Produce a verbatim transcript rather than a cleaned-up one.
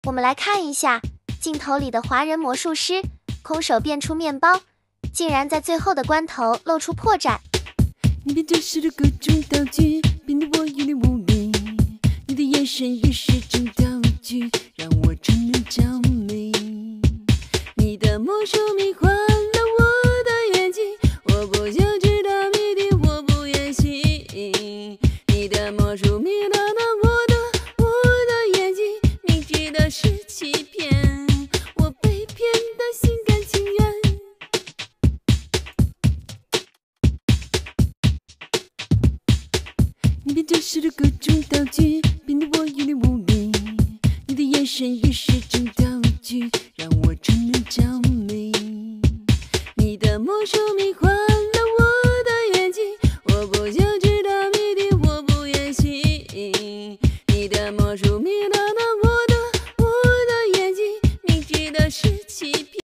我们来看一下镜头里的华人魔术师，空手变出面包，竟然在最后的关头露出破绽。 你变真实的各种道具，变得我有点无力。你的眼神也是种道具，让我真的着迷。你的魔术迷幻了我的眼睛，我不想知道谜底，我不演戏。你的魔术迷乱了我的我的眼睛，明知道是欺骗，我被骗得心甘情愿。你变真实的各种道具，变得我有点无力。你的眼神也是种道具，让我真的着迷。你的魔术迷幻了我的眼睛，我不想知道谜底，我不演戏。你的魔术迷乱了我的我的眼睛，明知道是欺骗。